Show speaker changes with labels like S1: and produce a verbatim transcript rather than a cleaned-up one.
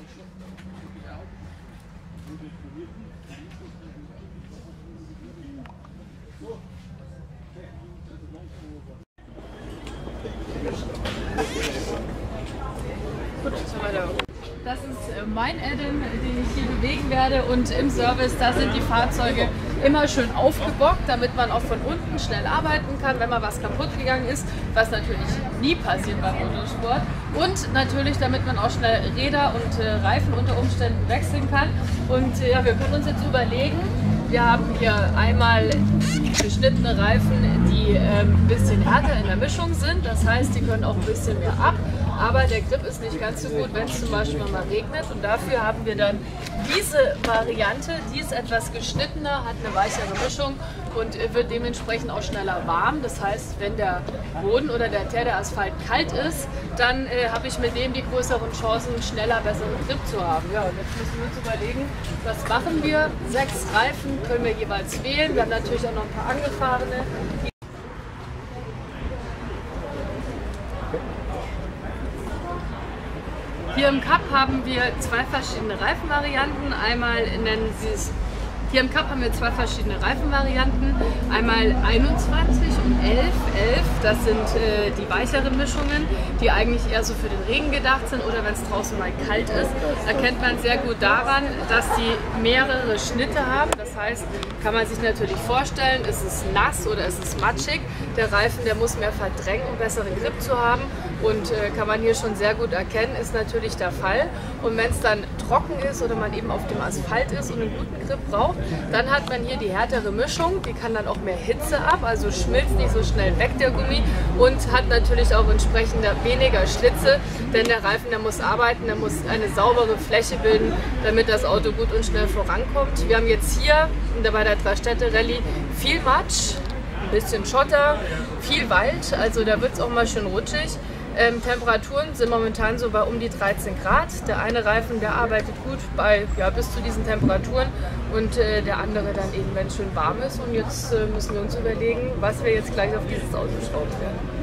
S1: Das ist mein Adam, den ich hier bewegen werde, und im Service, da sind die Fahrzeuge immer schön aufgebockt, damit man auch von unten schnell arbeiten kann, wenn mal was kaputt gegangen ist, was natürlich nie passiert beim Motorsport, und natürlich, damit man auch schnell Räder und äh, Reifen unter Umständen wechseln kann. Und äh, ja, wir können uns jetzt überlegen, wir haben hier einmal geschnittene Reifen, die äh, ein bisschen härter in der Mischung sind, das heißt, die können auch ein bisschen mehr ab. Aber der Grip ist nicht ganz so gut, wenn es zum Beispiel mal regnet, und dafür haben wir dann diese Variante, die ist etwas geschnittener, hat eine weichere Mischung und wird dementsprechend auch schneller warm. Das heißt, wenn der Boden oder der Teer, der Asphalt kalt ist, dann äh, habe ich mit dem die größeren Chancen, schneller besseren Grip zu haben. Ja, und jetzt müssen wir uns überlegen, was machen wir? Sechs Reifen können wir jeweils wählen. Wir haben natürlich auch noch ein paar angefahrene. Hier im Cup haben wir zwei verschiedene Reifenvarianten. Einmal nennen sie es, hier im Cup haben wir zwei verschiedene Reifenvarianten. Einmal einundzwanzig und elf. elf, das sind äh, die weicheren Mischungen, die eigentlich eher so für den Regen gedacht sind oder wenn es draußen mal kalt ist. Erkennt man sehr gut daran, dass die mehrere Schnitte haben. Das heißt, kann man sich natürlich vorstellen, ist es nass oder ist es matschig. Der Reifen, der muss mehr verdrängen, um besseren Grip zu haben. Und äh, kann man hier schon sehr gut erkennen, ist natürlich der Fall. Und wenn es dann trocken ist oder man eben auf dem Asphalt ist und einen guten Grip braucht, dann hat man hier die härtere Mischung. Die kann dann auch mehr Hitze ab, also schmilzt nicht so schnell weg der Gummi, und hat natürlich auch entsprechend weniger Schlitze, denn der Reifen, der muss arbeiten, der muss eine saubere Fläche bilden, damit das Auto gut und schnell vorankommt. Wir haben jetzt hier bei der Drei-Städte-Rallye viel Matsch, ein bisschen Schotter, viel Wald, also da wird es auch mal schön rutschig. Ähm, Temperaturen sind momentan so bei um die dreizehn Grad. Der eine Reifen, der arbeitet gut bei ja, bis zu diesen Temperaturen, und äh, der andere dann eben, wenn es schön warm ist. Und jetzt äh, müssen wir uns überlegen, was wir jetzt gleich auf dieses Auto schrauben werden.